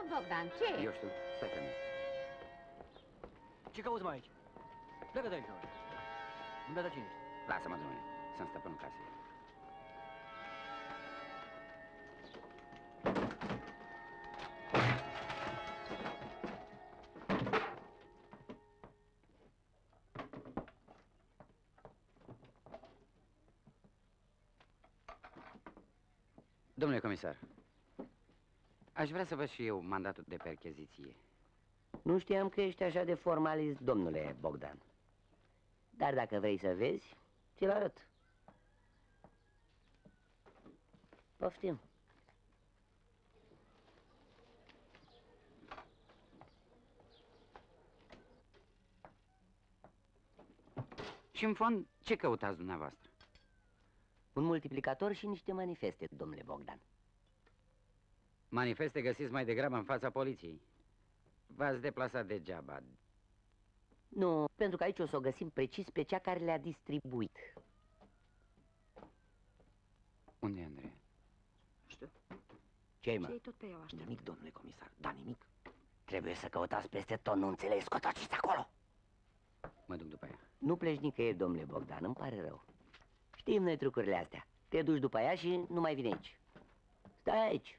rog, Bogdan, ce? Eu știu, stai pe mine. Ce cauți mai aici? Plecă de aici, noi. Nu mi-a dat cine ești. Lasă-mă, domnule, sunt stăpânul casei. Domnule comisar, aș vrea să văd și eu mandatul de percheziție. Nu știam că ești așa de formalist, domnule Bogdan. Dar dacă vrei să vezi, ți-l arăt. Poftim. Și în fond, ce căutați dumneavoastră? Un multiplicator și niște manifeste, domnule Bogdan. Manifeste găsiți mai degrabă în fața poliției. V-ați deplasat degeaba. Nu, pentru că aici o să o găsim precis pe cea care le-a distribuit. Unde e Andreea? Nu știu. Ce-i, mă? Ce-i tot pe ea, aștept. Nimic, domnule comisar, da, nimic. Trebuie să căutați peste tot, nu înțelegi, scotați acolo. Mă duc după ea. Nu pleci nicăieri, domnule Bogdan, îmi pare rău. Știm noi trucurile astea. Te duci după ea și nu mai vine aici. Stai aici.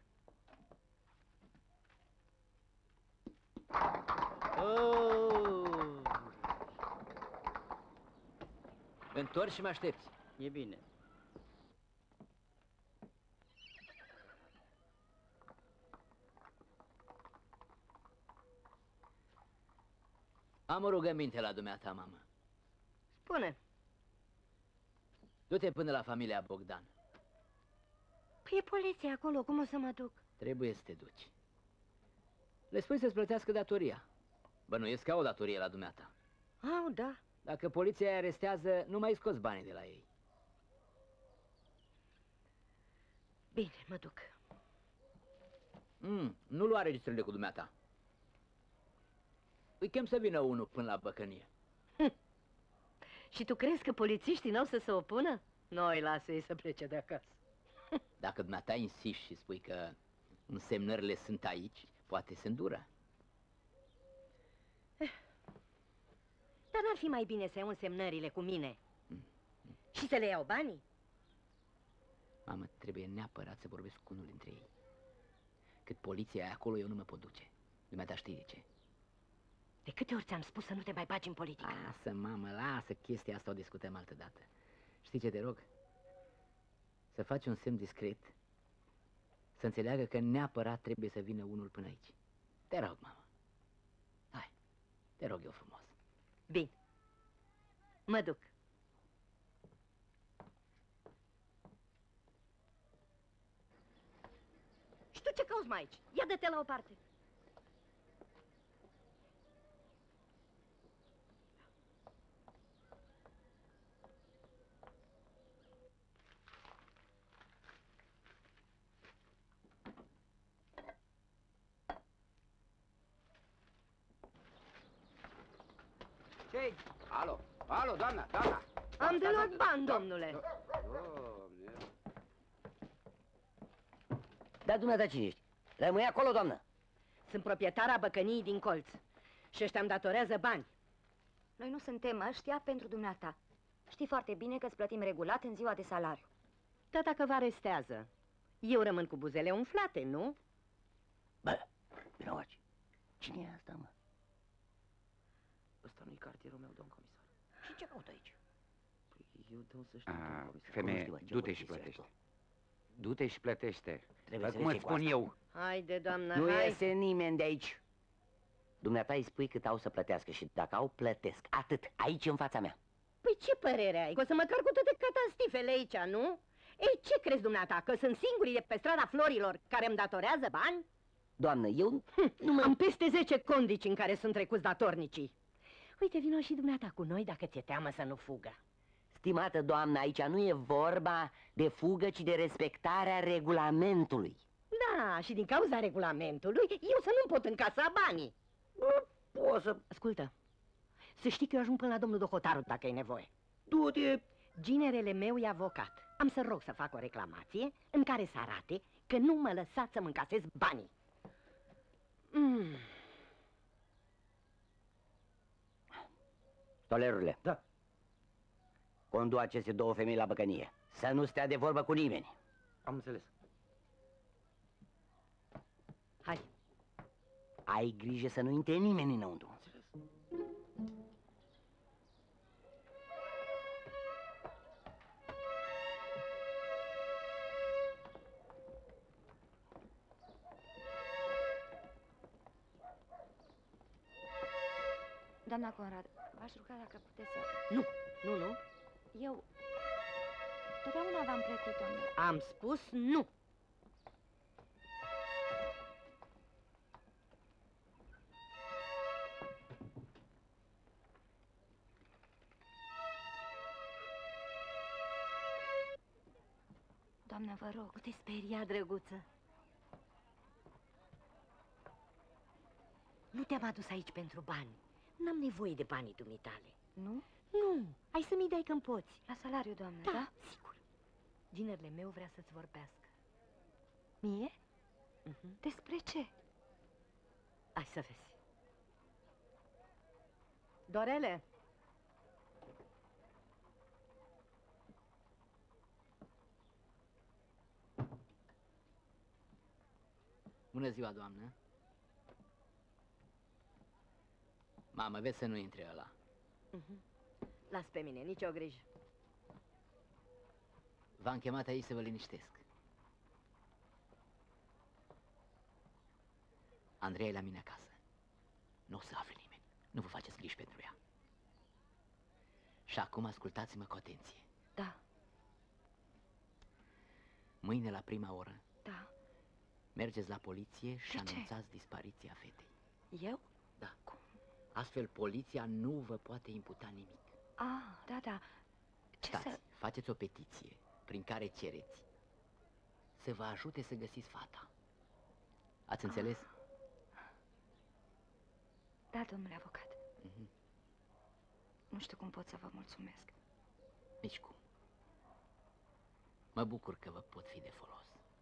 Oh! Întorci și mă aștepți. E bine. Am o rugăminte la dumneata, mamă. Spune. Du-te până la familia Bogdan. Păi e poliția acolo, cum o să mă duc? Trebuie să te duci. Le spui să-ți plătească datoria. Bănuiesc că au o datorie la dumneata. Au, da. Dacă poliția îi arestează, nu mai scoți banii de la ei. Bine, mă duc. Nu lua registrele cu dumneata. Îi chem să vină unul până la băcănie. Și tu crezi că polițiștii n-au să se opună? Noi lasă-i să plece de acasă. Dacă dumneata insiști și spui că însemnările sunt aici, poate se îndură. Dar n-ar fi mai bine să iau însemnările cu mine și să le iau banii? Mamă, trebuie neapărat să vorbesc cu unul dintre ei. Cât poliția e acolo, eu nu mă pot duce. Dumneata știi de ce. De câte ori ți-am spus să nu te mai bagi în politică? Lasă, mamă, lasă, chestia asta o discutăm altă dată. Știi ce te rog? Să faci un semn discret, să înțeleagă că neapărat trebuie să vină unul până aici. Te rog, mamă. Hai, te rog eu frumos. Bine. Mă duc. Și tu ce cauți mai aici? Ia dă-te la o parte. Ce-i? Alo, alo, doamna, doamna! Am de luat bani, domnule. Doamne! Dar dumneata cine ești? Rămâi acolo, doamnă. Sunt proprietara băcăniei din colț și ăștia îmi datorează bani. Noi nu suntem ăștia pentru dumneata. Știi foarte bine că îți plătim regulat în ziua de salariu. Tata că vă arestează. Eu rămân cu buzele umflate, nu? Bă, vinovaci, cine e asta, mă? Ăsta nu-i cartierul meu, domn comisar. Și ce caută aici? Păi eu de unde să știu, domn comisar? Femeie, du-te și plătește. Du-te și plătește. Trebuie să Cum îți vezi spun eu. Haide, doamnă, Nu hai. iese nimeni de aici. Dumneata îi spui cât au să plătească și dacă au, plătesc. Atât, aici în fața mea. Păi ce părere ai? Că o să mă car cu toate catastifele aici, nu? Ei, ce crezi dumneata? Că sunt singurii de pe strada Florilor care îmi datorează bani? Doamnă, eu Am peste 10 condici în care sunt trecuți datornicii. Uite, vino și dumneata cu noi dacă ți-e teamă să nu fugă. Stimată doamnă, aici nu e vorba de fugă, ci de respectarea regulamentului. Da, și din cauza regulamentului, eu să nu pot încasa banii. O să... Ascultă, să știi că eu ajung până la domnul Dohotaru dacă e nevoie. Du-te! Ginerele meu e avocat. Am să rog să fac o reclamație în care să arate că nu mă lăsați să-mi încasez banii. Tolerule. Da. Condu aceste două femei la băcănie. Să nu stea de vorbă cu nimeni. Am înțeles. Hai. Ai grijă să nu intre nimeni înăuntru. Doamna Conrad, v-aș ruga dacă puteți să... Nu, nu, nu. Eu... Totdeauna v-am plătit, doamnă. Am spus nu. Doamnă, vă rog. Nu te speria, drăguță. Nu te-am adus aici pentru bani. N-am nevoie de banii dumitale. Nu? Nu, hai să mi dai când poți. La salariu, doamnă, Da, da? sigur. Ginerele meu vrea să-ți vorbească. Mie? Despre ce? Hai să vezi. Dorele! Bună ziua, doamnă. Mamă, vezi să nu intre ăla. Las pe mine, nicio grijă. V-am chemat aici să vă liniștesc. Andreea e la mine acasă. Nu o să afle nimeni. Nu vă faceți griji pentru ea. Și acum ascultați-mă cu atenție. Da, Mâine la prima oră da. mergeți la poliție și De ce? anunțați dispariția fetei. Eu? Da. Astfel poliția nu vă poate imputa nimic. Ah, da, da. Ce Stați, să... faceți o petiție prin care cereți să vă ajute să găsiți fata. Ați înțeles? Da, domnule avocat. Mhm. Nu știu cum pot să vă mulțumesc. Nici cum. Mă bucur că vă pot fi de folos.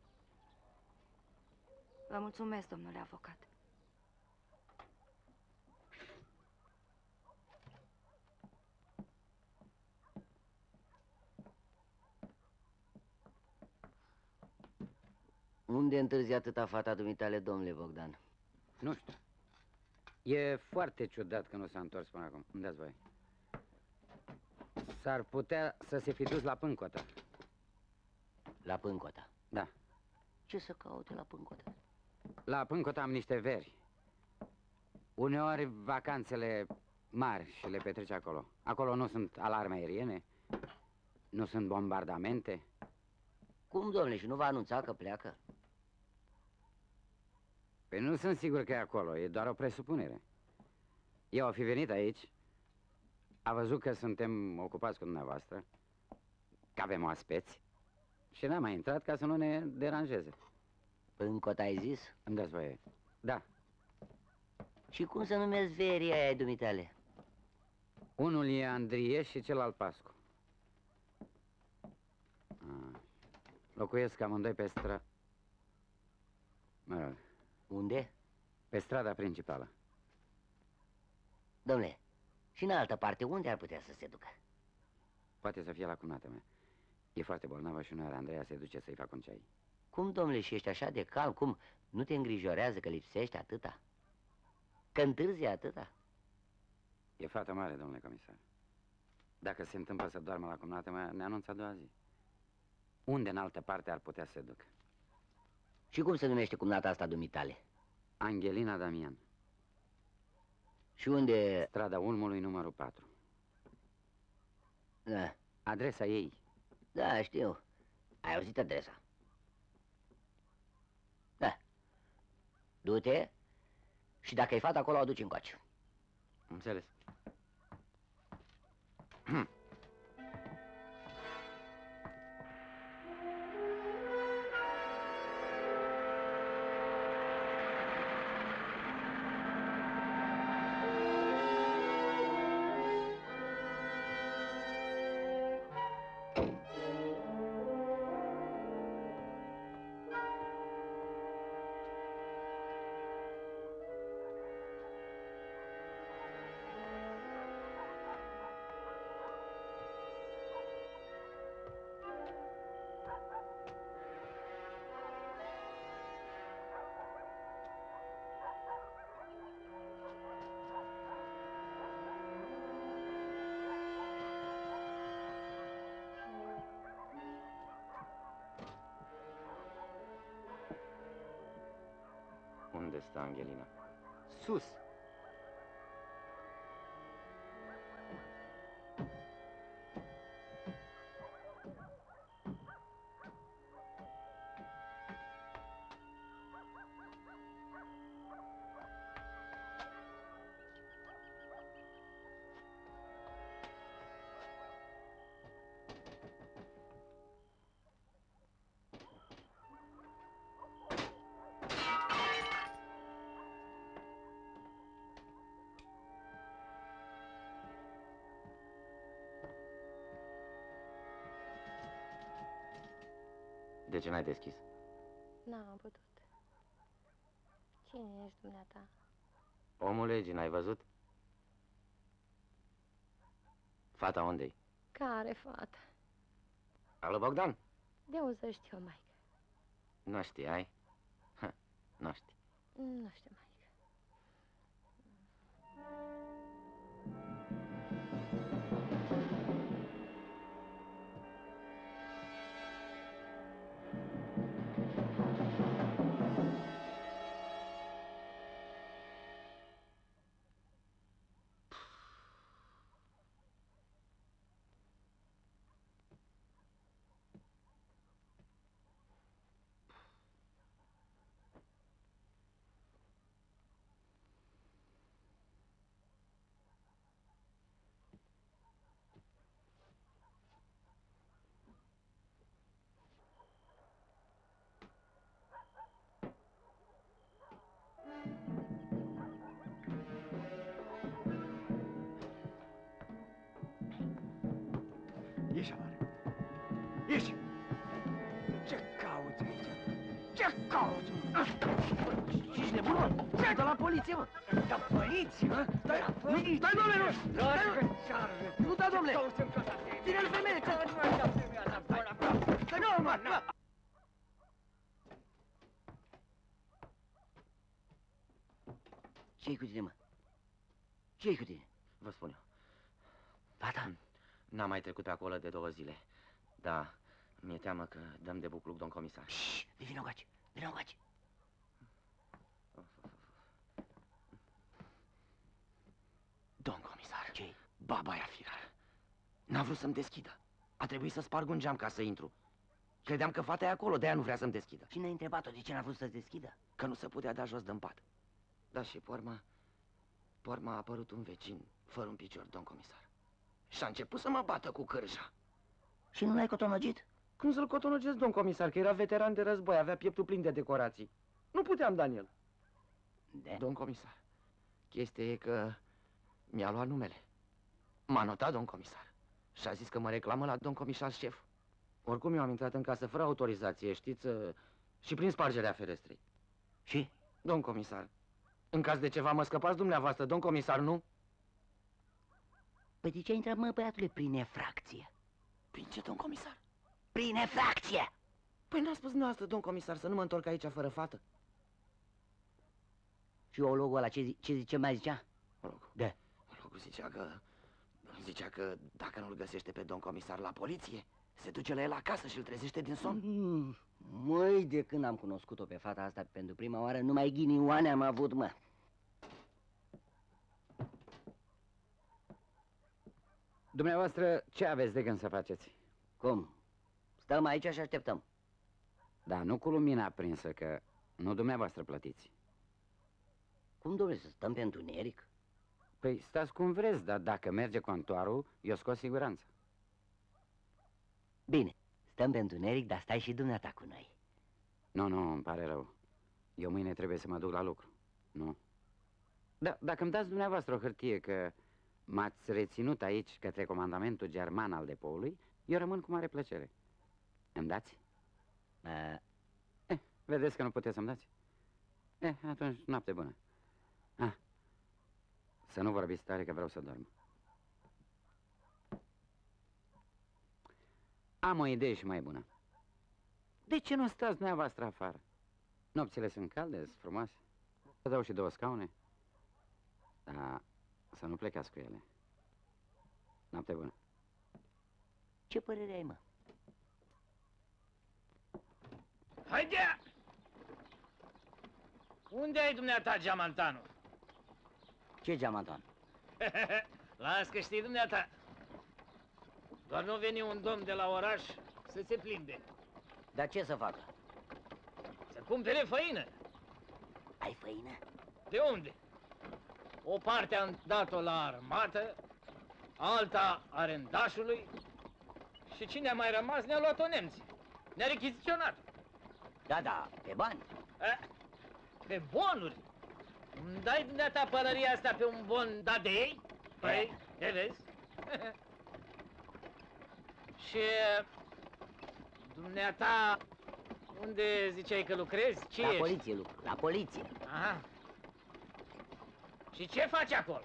Vă mulțumesc, domnule avocat. Unde întârzi atâta fata dumitale, domnule Bogdan? Nu știu. E foarte ciudat că nu s-a întors până acum. Îmi dați voie. S-ar putea să se fi dus la Pâncota. La Pâncota. Da. Ce să caute la Pâncota? La Pâncota am niște veri. Uneori vacanțele mari și le petrece acolo. Acolo nu sunt alarme aeriene, nu sunt bombardamente. Cum, domnule, și nu va anunța că pleacă? Păi nu sunt sigur că e acolo, e doar o presupunere. Eu a fi venit aici, a văzut că suntem ocupați cu dumneavoastră, că avem oaspeți și n-am mai intrat ca să nu ne deranjeze. Pâncota ai zis? Îmi dați voie? Da. Și cum să numesc verii aia ai dumitale? Unul e Andrie și celălalt Pascu. Locuiesc amândoi pe Mă rog, Unde? pe strada principală. Domnule, și în altă parte, unde ar putea să se ducă? Poate să fie la cumnata mea. E foarte bolnavă și uneori Andreea se duce să-i facă un ceai. Cum, domnule, și ești așa de calm? Cum, nu te îngrijorează că lipsești atâta? Că întârzi atâta? E fată mare, domnule comisar. Dacă se întâmplă să doarmă la cumnata mea, ne anunță a doua zi. Unde în altă parte ar putea să se ducă? Și cum se numește cumnata asta dumitale? Angelina Damian. Și unde... Strada Ulmului, numărul 4. Da, Adresa ei. da, știu. Ai auzit adresa? Da. Du-te și dacă ai fata acolo, o aduci încoace. Înțeles. Unde stă Angelina? Sus. De ce n-ai deschis? N-am putut. Cine ești dumneata? Omule, Gina, ai văzut? Fata unde-i? Care fată? Alo, Bogdan? De unde să știu, maică? Nu știai? Ha, nu știi. Nu știu, maică. Ieși afară! Ieși! Ce cauți aici? Ce cauți? Ești nebun, mă? Dă la poliție, mă! Da, poliție, mă? Stai, Stai, domnule, nu! Nu da, domnule! Ține-l, femeie! Stai, nu, mă! Ce-i cu tine, mă? Ce-i cu tine? Vă spun eu. Fata? N-am mai trecut pe acolo de 2 zile. Da, mi-e teamă că dăm de bucluc, domn comisar. Șșt! Vino încoace! Vino încoace! Domn comisar. Ce-i? Baba aia firar. N-a vrut să-mi deschidă. A trebuit să sparg un geam ca să intru. Credeam că fata e acolo, de-aia nu vrea să-mi deschidă. Și n-ai întrebat-o de ce n-a vrut să deschidă? Că nu se putea da jos din pat. Da, și pe urmă a apărut un vecin, fără un picior, domn comisar. Și a început să mă bată cu cârja. Și nu l-ai cotonogit? Cum să-l cotonogesc, domn comisar, că era veteran de război, avea pieptul plin de decorații. Nu puteam da în el. De? Domn comisar, chestia e că mi-a luat numele. M-a notat, domn comisar. Și a zis că mă reclamă la domn comisar șef. Oricum eu am intrat în casă fără autorizație, știți, și prin spargerea ferestrei. Și? Domn comisar, în caz de ceva mă scăpați dumneavoastră, domn comisar, nu? Păi de ce ai intrat, mă, băiatule, prin efracție? Prin ce, domn comisar? Prin efracție! Păi n-a spus dumneavoastră, domn comisar, să nu mă întorc aici fără fată. Și ologul ăla ce zice, mai zicea? Ologul? Da. Ologul zicea că dacă nu-l găsește pe domn comisar la poliție, se duce la el acasă și îl trezește din somn. Măi, de când am cunoscut-o pe fata asta pentru prima oară, numai ghinioane am avut, mă. Dumneavoastră, ce aveți de gând să faceți? Cum? Stăm aici și așteptăm. Da, nu cu lumina aprinsă, că nu dumneavoastră plătiți. Cum, domnule, să stăm pe întuneric? Păi stați cum vreți, dar dacă merge contoarul, eu scot siguranță. Bine, stăm pe întuneric, dar stai și dumneata cu noi. Nu, îmi pare rău. Eu mâine trebuie să mă duc la lucru. Nu. Da, dacă îmi dați dumneavoastră o hârtie că m-ați reținut aici către comandamentul german al depoului, eu rămân cu mare plăcere. Îmi dați? Vedeți că nu puteți să-mi dați? Atunci noapte bună. Să nu vorbiți tare că vreau să dorm. Am o idee și mai bună. De ce nu stați dumneavoastră afară? Nopțile sunt calde, sunt frumoase. Vă dau și 2 scaune. Dar să nu plecați cu ele. Noapte bună. Ce părere ai, mă? Haide! Unde ai dumneata geamantanul? Ce geamantan? Las că știi dumneata. Doar nu veni un domn de la oraș să se plimbe. Dar ce să facă? Să cumpere făină. Ai făină? De unde? O parte am dat-o la armată, alta arendașului și cine a mai rămas ne-a luat-o nemții. Ne-a rechiziționat. Da, da, pe bani. Pe bonuri. Îmi dai dumneata pălăria asta pe un bon dat de ei? Păi, te vezi? Și dumneata, unde ziceai că lucrezi? Ce La ești? poliție lucru, la poliție. Aha. Și ce faci acolo?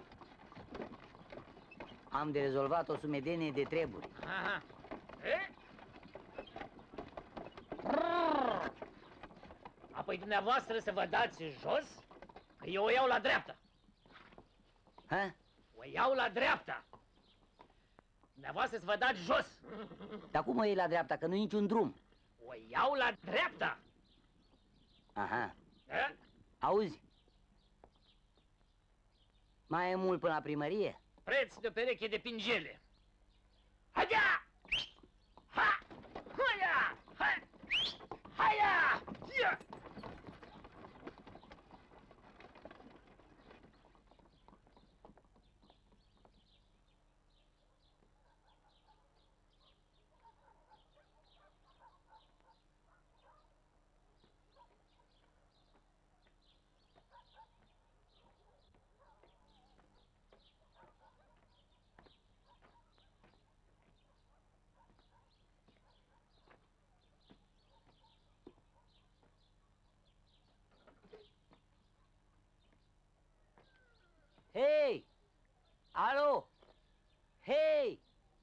Am de rezolvat o sumedenie de treburi. Aha. E? Apoi dumneavoastră să vă dați jos, că eu o iau la dreapta. Ha? O iau la dreapta. Dumneavoastră să vă dați jos. Dar cum o iei la dreapta, că nu-i niciun drum? O iau la dreapta. Aha. E? Auzi? Mai e mult până la primărie? Preț de o pereche de pingele. Haia! Ha! Haia! Ha! Haia! Ia! Hei! Alo! Hei!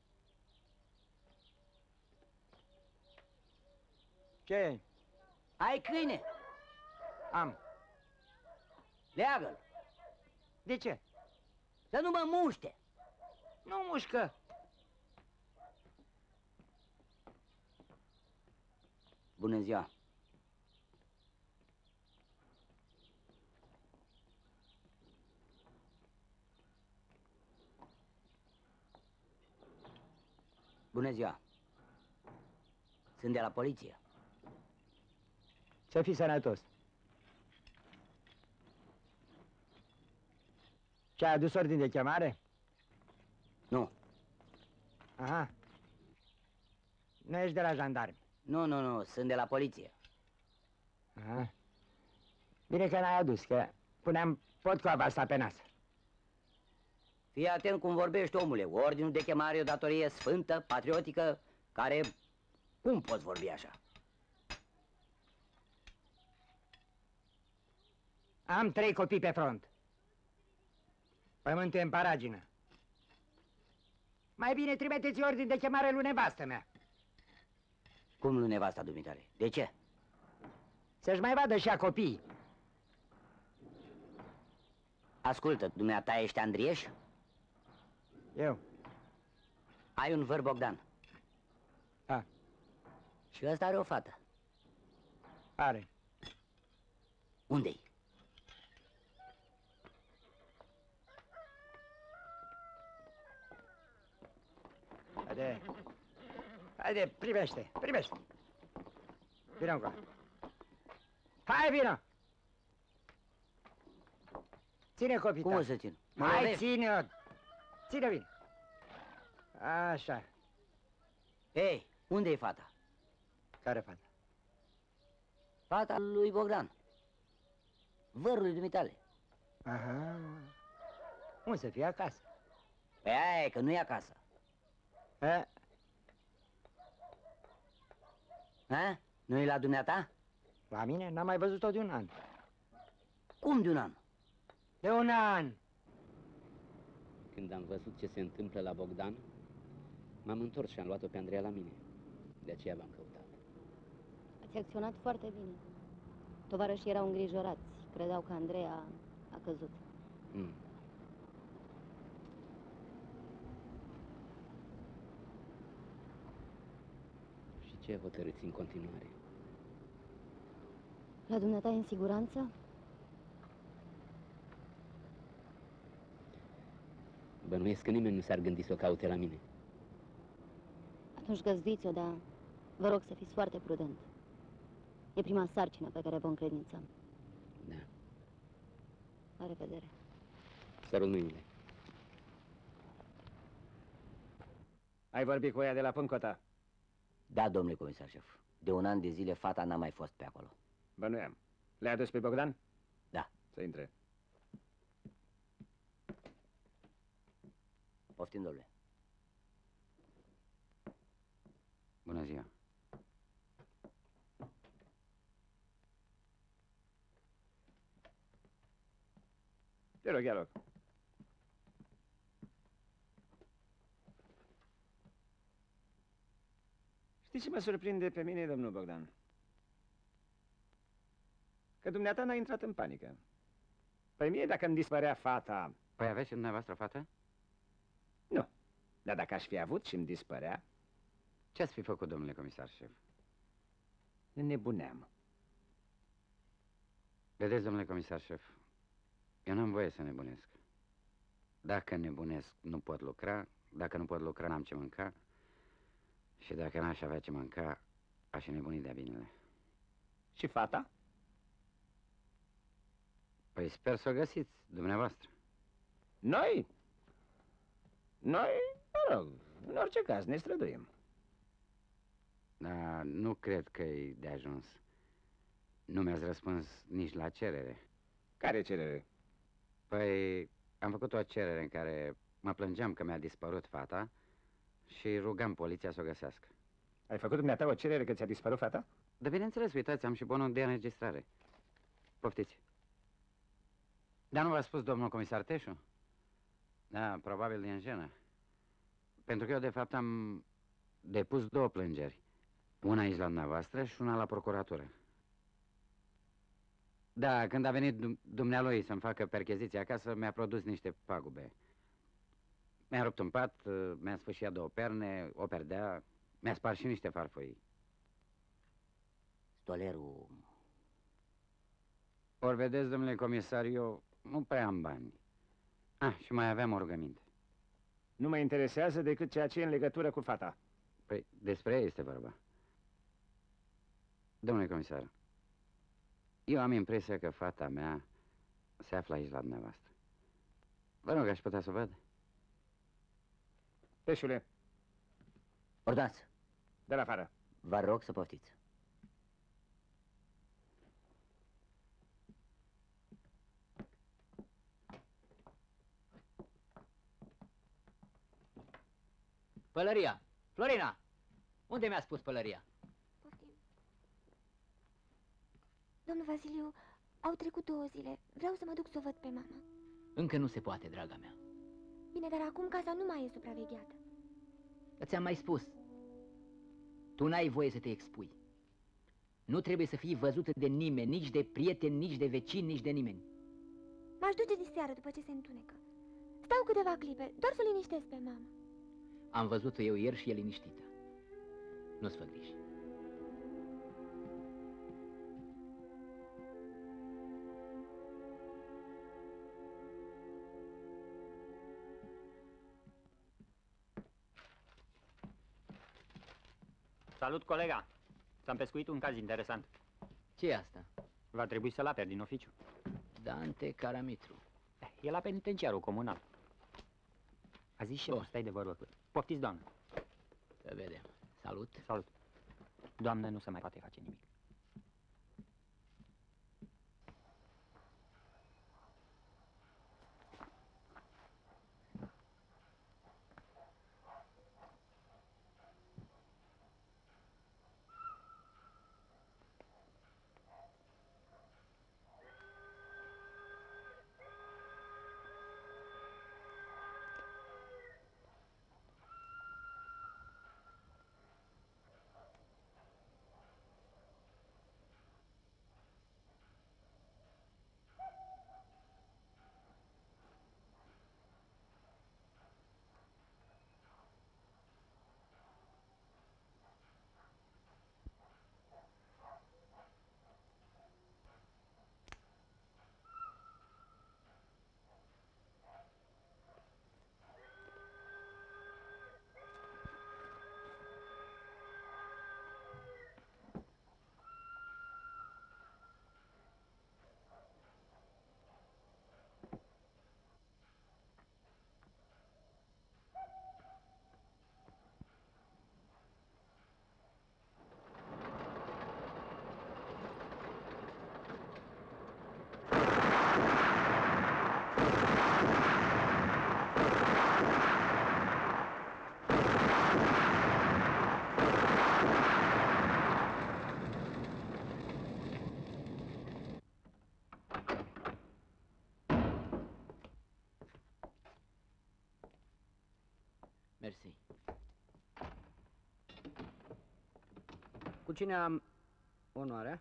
Ce? Ai câine? Am. Leagă-l! De ce? Să nu mă muște! Nu mușcă. Bună ziua! Bună ziua! Sunt de la poliție. Să fii sănătos. Ce-ai adus ordin de chemare? Nu. Aha. Nu ești de la jandarmi. Nu, sunt de la poliție. Aha. Bine că n-ai adus, că puneam potcoava asta pe nas. Fii atent cum vorbești, omule. Ordinul de chemare e o datorie sfântă, patriotică, care... Cum poți vorbi așa? Am 3 copii pe front. Pământul e în paragină. Mai bine trimiteți ordin de chemare lui nevastă mea. Cum lui nevasta dumitare? De ce? Să-și mai vadă și a copiii. Ascultă, dumneata ești Andrieș? Eu. Ai un văr Bogdan. Da. Și ăsta are o fată. Are. Unde-i? Haide. Haide, privește, privește. Vino încoa. Hai, vino! Ține copii. Cum o să țin? Hai, ține-o! Ține bine. Așa. Ei, unde e fata? Care fata? Fata lui Bogdan. Vărul lui dumitale. Aha. Unde să fie acasă? Păi aia e, că nu e acasă. A? Ha? Nu e la dumneata? La mine n-am mai văzut-o de un an. Cum de un an? De un an! Când am văzut ce se întâmplă la Bogdan, m-am întors și am luat-o pe Andreea la mine. De aceea v-am căutat. Ați acționat foarte bine. Tovarășii erau îngrijorați. Credeau că Andreea a căzut. Și ce hotărâți în continuare? La dumneata e în siguranță? Bănuiesc că nimeni nu s-ar gândi să o caute la mine. Atunci găzduiți-o, dar vă rog să fiți foarte prudent. E prima sarcină pe care vă încredințăm. Da. La revedere. Sărut mâinile. Ai vorbit cu ea de la Pâncota? Da, domnule comisar șef. De un an de zile fata n-a mai fost pe acolo. Bănuiam. Le-a adus pe Bogdan? Da. Să intre. Poftim, domnule. Bună ziua. Te rog, ia loc. Știi ce mă surprinde pe mine, domnul Bogdan? Că dumneata n-a intrat în panică. Păi mie, dacă îmi dispărea fata... Păi aveți și dumneavoastră fată? Nu. Dar dacă aș fi avut și îmi dispărea... Ce ați fi făcut, domnule comisar șef? Nebuneam. Vedeți, domnule comisar șef, eu n-am voie să nebunesc. Dacă nebunesc, nu pot lucra. Dacă nu pot lucra, n-am ce mânca. Și dacă n-aș avea ce mânca, aș nebuni de-a binele. Și fata? Păi sper să o găsiți, dumneavoastră. Noi? Noi, mă rog, în orice caz, ne străduim. Dar nu cred că e de ajuns. Nu mi-ați răspuns nici la cerere. Care cerere? Păi, am făcut o cerere în care mă plângeam că mi-a dispărut fata și rugam poliția să o găsească. Ai făcut dumneata o cerere că ți-a dispărut fata? De bineînțeles, uitați, am și bonul de înregistrare. Poftiți. Dar nu v-a spus domnul comisar Teșu? Da, probabil din jenă. Pentru că eu, de fapt, am depus 2 plângeri. Una aici la dumneavoastră și una la procuratură. Da, când a venit dumnealui să-mi facă percheziție acasă, mi-a produs niște pagube. Mi-a rupt un pat, mi-a sfâșiat 2 perne, o perdea, mi-a spart și niște farfurii. Stolerul... Ori vedeți, domnule comisar, eu nu prea am bani. Ah, și mai aveam o rugăminte. Nu mă interesează decât ceea ce e în legătură cu fata. Păi, despre ea este vorba. Domnule comisar, eu am impresia că fata mea se află aici la dumneavoastră. Vă rog, aș putea să o văd? Peșule, Ordați, de la afară. vă rog să poftiți. Pălăria! Florina! Unde mi-a spus pălăria? Poftim. Domnul Vasiliu, au trecut 2 zile. Vreau să mă duc să o văd pe mama. Încă nu se poate, draga mea. Bine, dar acum casa nu mai e supravegheată. Dar ți-am mai spus. Tu n-ai voie să te expui. Nu trebuie să fii văzută de nimeni, nici de prieteni, nici de vecini, nici de nimeni. M-aș duce diseară după ce se întunecă. Stau câteva clipe, doar să liniștesc pe mama. Am văzut-o eu ieri și e liniștită. Nu-ți fă griji. Salut, colega! Ți-am pescuit un caz interesant. Ce e asta? Va trebui să-l aperi din oficiu. Dante Caramitru. E la penitenciarul comunal. A zis șeful, stai de vorbă. Poftiți, doamnă. Să vedem. Salut. Salut. Doamnă, nu se mai poate face nimic. Mersi. Cu cine am onoarea?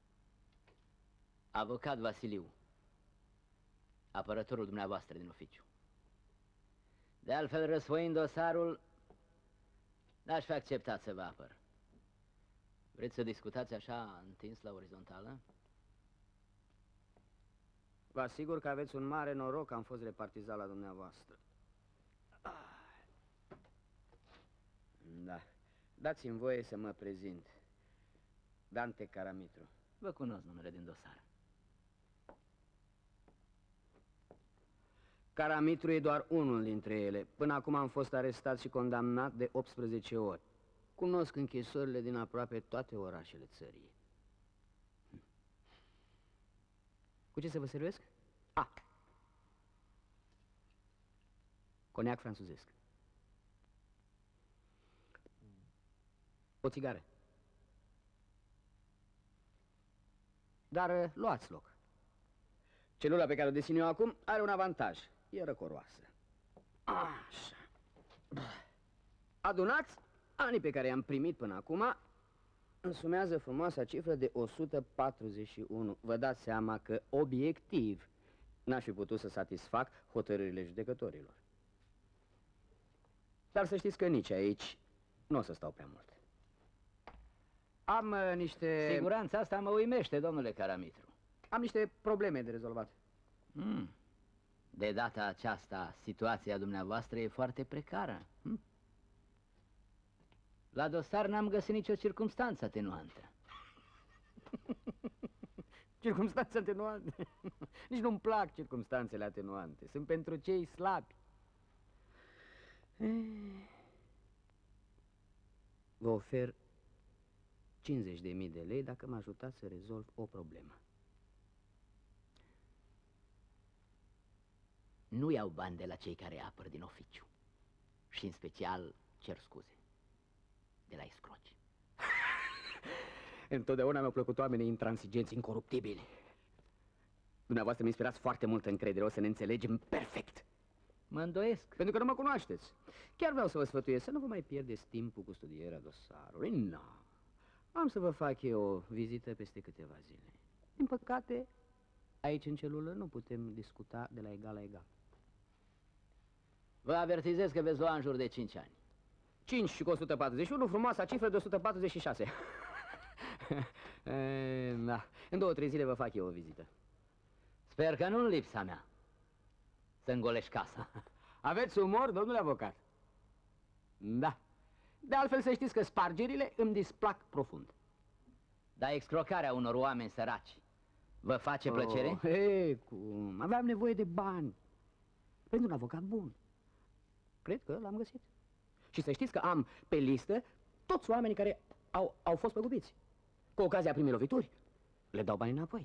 Avocat Vasiliu, apărătorul dumneavoastră din oficiu. De altfel, răsfoind dosarul, n-aș fi acceptat să vă apăr. Vreți să discutați așa, întins la orizontală? Vă asigur că aveți un mare noroc că am fost repartizat la dumneavoastră. Da. Dați-mi voie să mă prezint. Dante Caramitru. Vă cunosc numele din dosar. Caramitru e doar unul dintre ele. Până acum am fost arestat și condamnat de 18 ori. Cunosc închisorile din aproape toate orașele țării. Cu ce să vă servesc? Coniac franțuzesc. O țigară. Dar luați loc. Celula pe care o desin eu acum are un avantaj. E răcoroasă. Așa. Adunați anii pe care i-am primit până acum, însumează frumoasa cifră de 141. Vă dați seama că, obiectiv, n-aș fi putut să satisfac hotărârile judecătorilor. Dar să știți că nici aici nu o să stau prea mult. Am niște... Siguranța asta mă uimește, domnule Caramitru. Am niște probleme de rezolvat. De data aceasta, situația dumneavoastră e foarte precară. La dosar n-am găsit nicio circumstanță atenuantă. Circumstanțe atenuante? Nici nu-mi plac circumstanțele atenuante. Sunt pentru cei slabi. Vă ofer 50.000 de lei dacă mă ajutați să rezolv o problemă. Nu iau bani de la cei care apăr din oficiu. Și în special cer scuze de la escroci. Întotdeauna mi-au plăcut oamenii intransigenți, incoruptibili. Dumneavoastră mi inspirați foarte multă încredere, o să ne înțelegem perfect. Mă îndoiesc. Pentru că nu mă cunoașteți. Chiar vreau să vă sfătuiesc să nu vă mai pierdeți timpul cu studierea dosarului. Nu. Am să vă fac eu o vizită peste câteva zile. Din păcate, aici în celulă nu putem discuta de la egal la egal. Vă avertizez că veți lua în jur de 5 ani. 5 și cu 141, frumoasa cifră de 146. Da. În 2-3 zile vă fac eu o vizită. Sper că nu în lipsa mea să îngolești casa. Aveți umor, domnule avocat? Da. De altfel să știți că spargerile îmi displac profund. Dar excrocarea unor oameni săraci vă face plăcere? Cum? Aveam nevoie de bani pentru un avocat bun. Cred că l-am găsit. Și să știți că am pe listă toți oamenii care au fost păgubiți. Cu ocazia primei lovituri, le dau bani înapoi.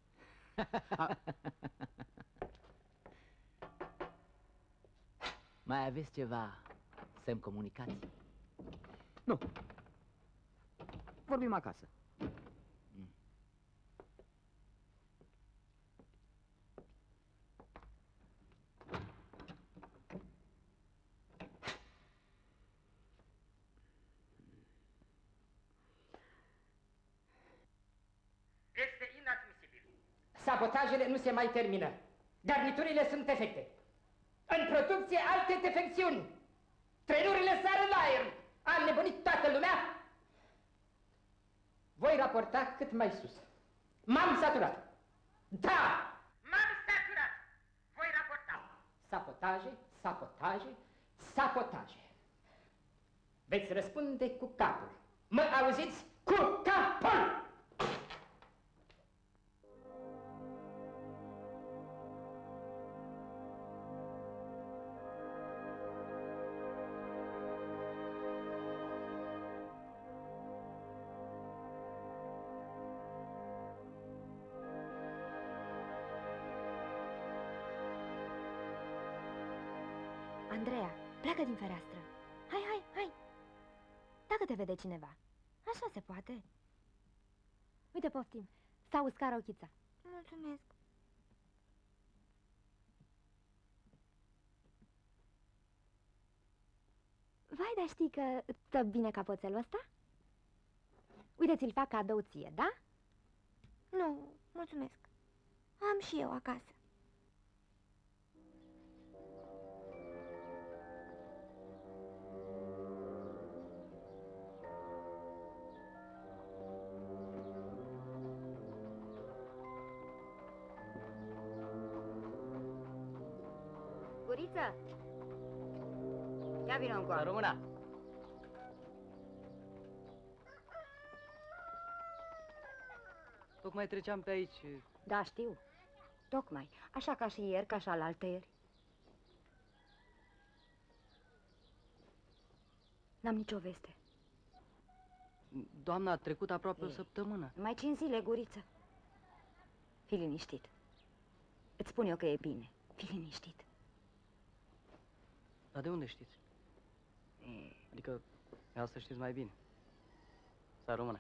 Mai aveți ceva să-mi comunicați? Nu. Vorbim acasă. Este inadmisibil. Sabotajele nu se mai termină. Garniturile sunt defecte. În producție alte defecțiuni. Trenurile sar în aer. A nebunit toată lumea. Voi raporta cât mai sus. M-am saturat. Da! M-am saturat. Voi raporta. Sabotaje, sabotaje, sabotaje. Veți răspunde cu capul. Mă auziți? Cu capul! Andreea, pleacă din fereastră. Hai, hai, hai. Dacă te vede cineva. Așa se poate. Uite, poftim. S-a uscat rochița. Mulțumesc. Vai, dar știi că stă bine capoțelul ăsta? Uite, ți-l fac cadou ție, da? Nu, mulțumesc. Am și eu acasă. Guriță! Ia vină încoa. Româna! Tocmai treceam pe aici. Da, știu. Tocmai. Așa ca și ieri, ca și alaltăieri. N-am nicio veste. Doamna, a trecut aproape o săptămână. Mai 5 zile, Guriță. Fii liniștit. Îți spun eu că e bine. Fii liniștit. Dar de unde știți? Adică, vreau să știți mai bine. Să rămână.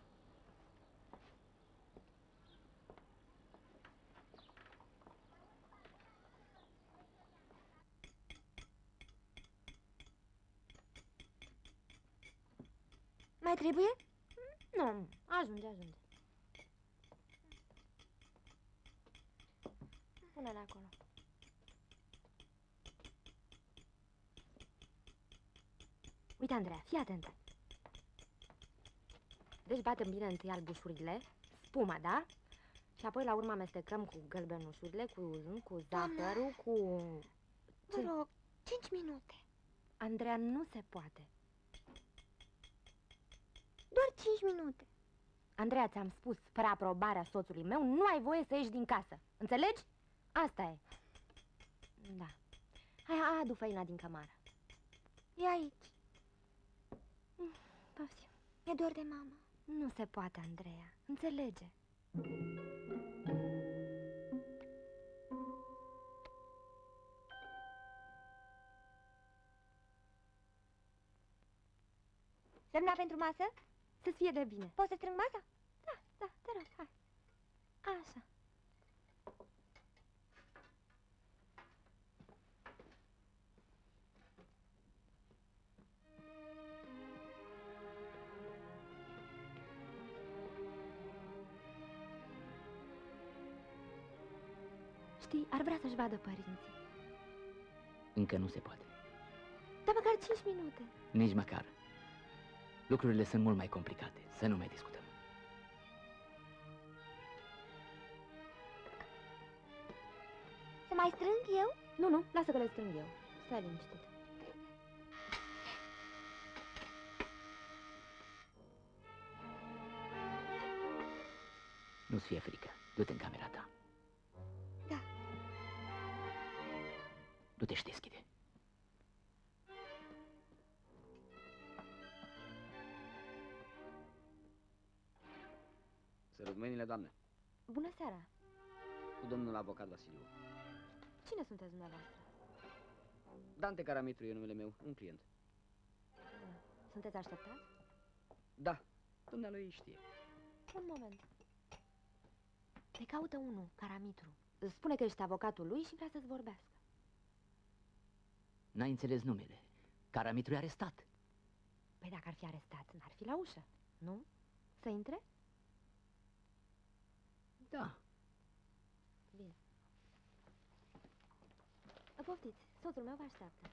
Mai trebuie? Nu, ajunge. Pune-le acolo. Uite, Andreea, fii atentă. Deci batem bine întâi albușurile, spuma, da? Și apoi la urmă amestecăm cu gălbenușurile, cu zahărul, cu... Vă rog, 5 minute. Andreea, nu se poate. Doar 5 minute. Andreea, ți-am spus, fără aprobarea soțului meu, nu ai voie să ieși din casă. Înțelegi? Asta e. Da. Hai, adu făina din cămară. E aici. Poftim. E dor de mama. Nu se poate, Andreea. Înțelege. Semna pentru masă? Să-ți fie de bine. Poți să strâng masa? Da, te rog, hai. Așa. Știi, ar vrea să-și vadă părinții. Încă nu se poate. Dar măcar 5 minute. Nici măcar. Lucrurile sunt mult mai complicate. Să nu mai discutăm. Să mai strâng eu? Nu, lasă că le strâng eu. Stai liniștit. Nu-ți fie frică. Du-te în camera ta. Da. Du-te și deschide. Sărut mâinile, doamne. Bună seara. Cu domnul avocat Vasiliu. Cine sunteți dumneavoastră? Dante Caramitru e numele meu, un client. Sunteți așteptați? Da, dumnealui știe. Un moment. Te caută unul, Caramitru. Spune că ești avocatul lui și vrea să-ți vorbească. N-ai înțeles numele. Caramitru e arestat. Păi dacă ar fi arestat, n-ar fi la ușă, nu? Să intre? Da. Bine. Poftiți, soțul meu vă așteaptă.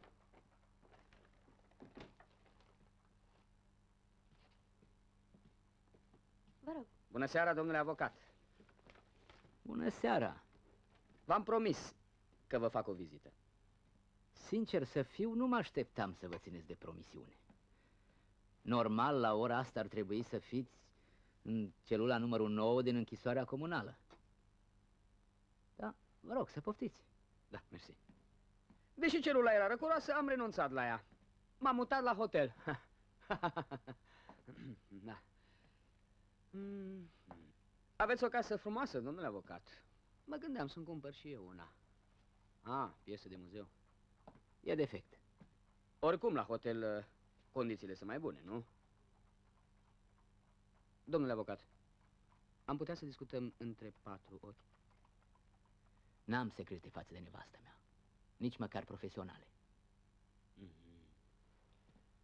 Vă rog. Bună seara, domnule avocat. Bună seara. V-am promis că vă fac o vizită. Sincer să fiu, nu mă așteptam să vă țineți de promisiune. Normal, la ora asta ar trebui să fiți în celula numărul 9 din închisoarea comunală. Da, vă rog, să poftiți. Da, mersi. Deși celula era răcoroasă, am renunțat la ea. M-am mutat la hotel. Da. Aveți o casă frumoasă, domnule avocat. Mă gândeam să-mi cumpăr și eu una. Piesă de muzeu. E defect. Oricum, la hotel condițiile sunt mai bune, nu? Domnule avocat, am putea să discutăm între 4 ochi? N-am secrete față de nevastă mea. Nici măcar profesionale.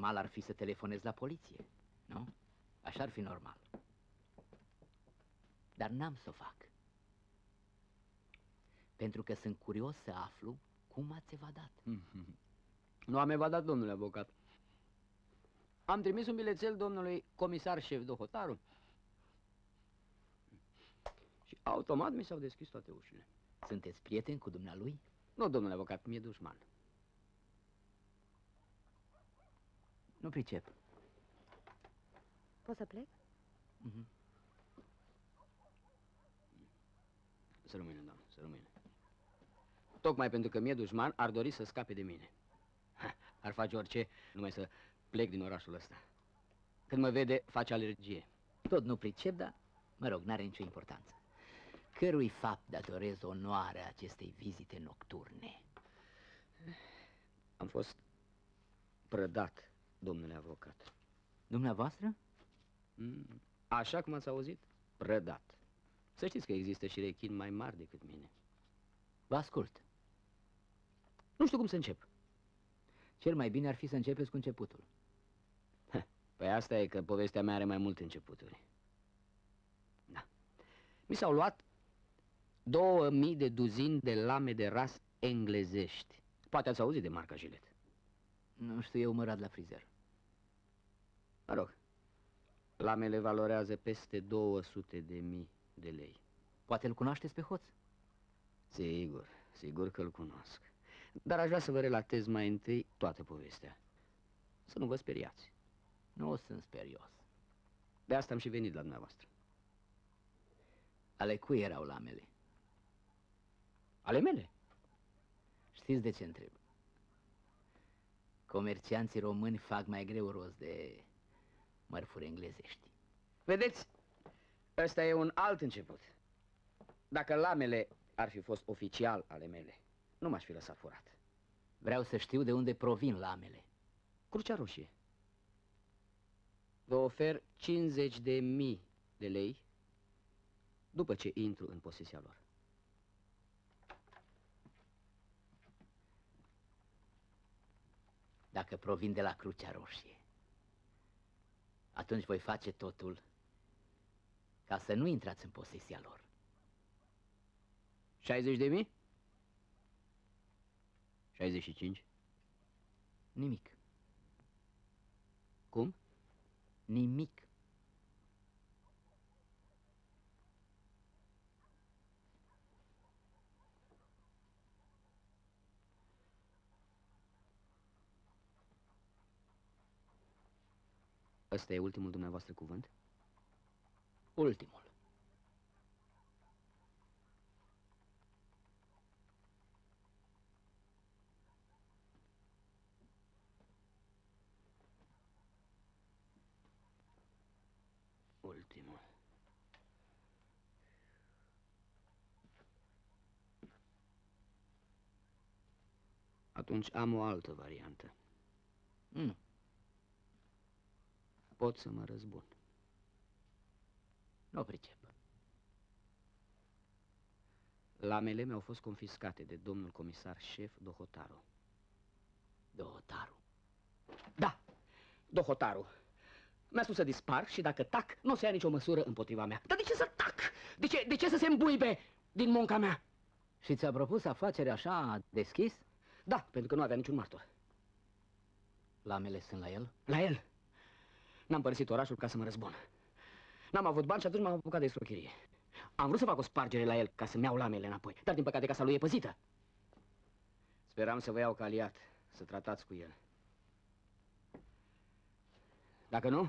normal ar fi să telefonezi la poliție, nu? Așa ar fi normal. Dar n-am să o fac. Pentru că sunt curios să aflu cum ați evadat. Nu am evadat, domnule avocat. Am trimis un bilețel domnului comisar șef Dohotaru și automat mi s-au deschis toate ușile. Sunteți prieteni cu dumnealui? Nu, domnule avocat, mi-e dușman. Nu pricep. Pot să plec? Să rămâne, doamnă, să rămâne. Tocmai pentru că mi-e dușman, ar dori să scape de mine. Ar face orice, numai să plec din orașul ăsta. Când mă vede, face alergie. Tot nu pricep, dar, mă rog, n-are nicio importanță. Cărui fapt datorez onoarea acestei vizite nocturne? Am fost prădat, domnule avocat. Dumneavoastră? Așa cum ați auzit, prădat. Să știți că există și rechini mai mari decât mine. Vă ascult. Nu știu cum să încep. Cel mai bine ar fi să începeți cu începutul. Păi asta e că povestea mea are mai multe începuturi. Da. Mi s-au luat 2000 de duzini de lame de ras englezești. Poate ați auzit de marca Gillette. Nu știu, eu mă rad la frizer. Mă rog, lamele valorează peste 200.000 de lei. Poate îl cunoașteți pe hoț? Sigur, sigur că îl cunosc. Dar aș vrea să vă relatez mai întâi toată povestea. Să nu vă speriați. Nu sunt sperios. De asta am și venit la dumneavoastră. Ale cui erau lamele? Ale mele? Știți de ce întreb? Comercianții români fac mai greu rost de mărfuri englezești. Vedeți, ăsta e un alt început. Dacă lamele ar fi fost oficial ale mele, nu m-aș fi lăsat furat. Vreau să știu de unde provin lamele. Crucea Roșie. Vă ofer 50.000 de lei după ce intru în posesia lor. Dacă provin de la Crucea Roșie, atunci voi face totul ca să nu intrați în posesia lor. 60.000? 65? Nimic. Cum? Nimic. Ăsta e ultimul dumneavoastră cuvânt? Ultimul. Ultimul. Atunci am o altă variantă. Pot să mă răzbun. Nu pricep. Lamele mi-au fost confiscate de domnul comisar șef Dohotaru. Dohotaru? Da, Dohotaru. Mi-a spus să dispar și dacă tac, nu o să ia nicio măsură împotriva mea. Dar de ce să tac? De ce să se îmbuibe din munca mea? Și ți-a propus afacerea așa deschis? Da, pentru că nu avea niciun martor. Lamele sunt la el? La el. N-am părăsit orașul ca să mă răzbun. N-am avut bani și atunci m-am apucat de escrocherie. Am vrut să fac o spargere la el ca să-mi iau lamele înapoi, dar din păcate casa lui e păzită. Speram să vă iau ca aliat, să tratați cu el. Dacă nu,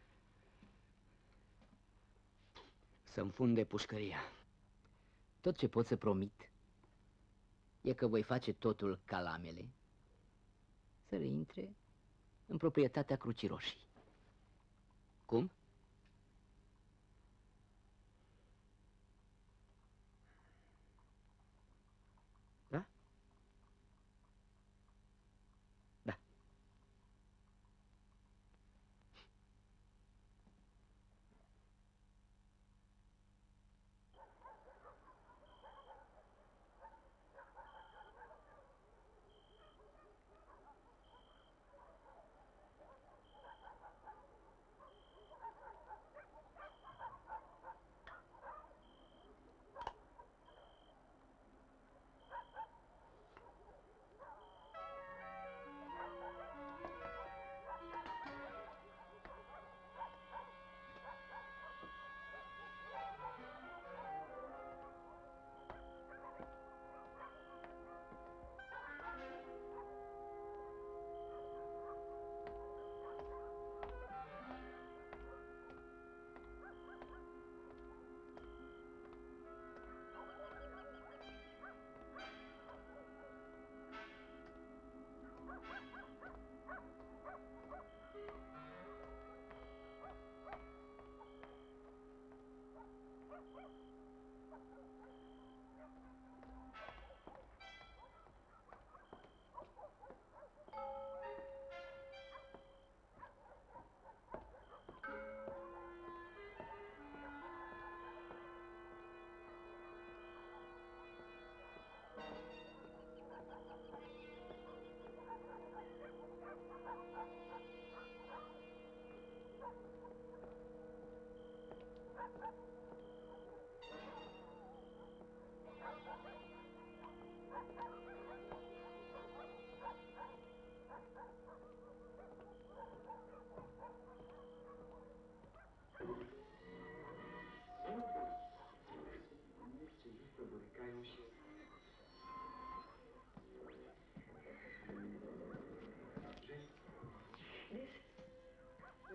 să-mi funde pușcăria. Tot ce pot să promit e că voi face totul ca lamele să reintre în proprietatea Crucii Roșii. Cum? Da? Da.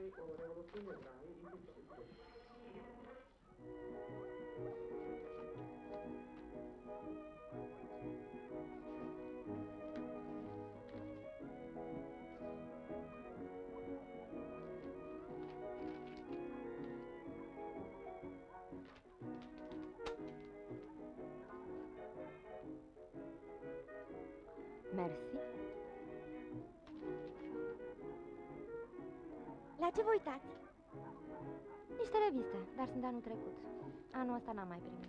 Mersi. La ce vă uitați? Niște reviste, dar sunt de anul trecut. Anul ăsta n-am mai primit.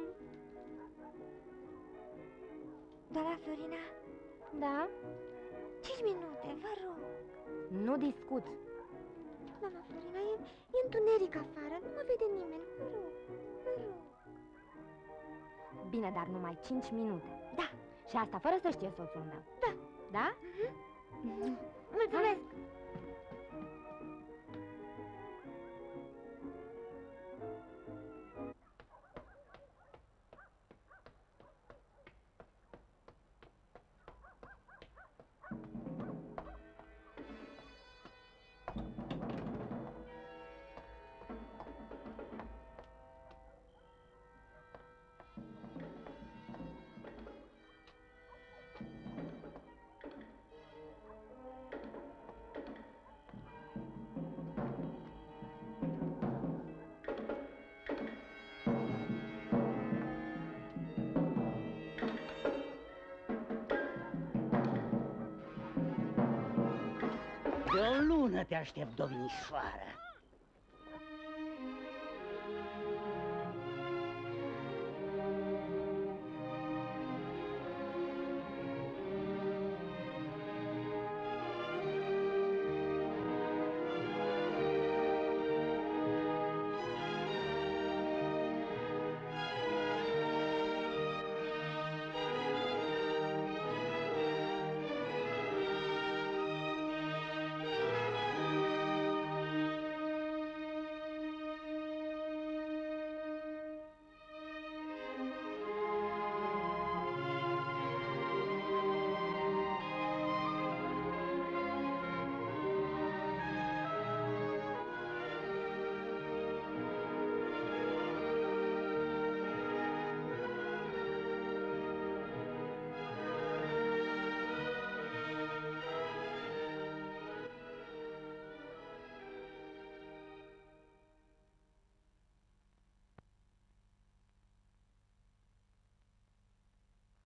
Doamna Florina? Da? 5 minute, vă rog. Nu discut. Doamna Florina, e întuneric afară, nu mă vede nimeni, vă rog, vă rog. Bine, dar numai 5 minute. Da. Și asta fără să știe soțul meu. Da. Da? Mulțumesc. De o lună te aștept, domnișoară.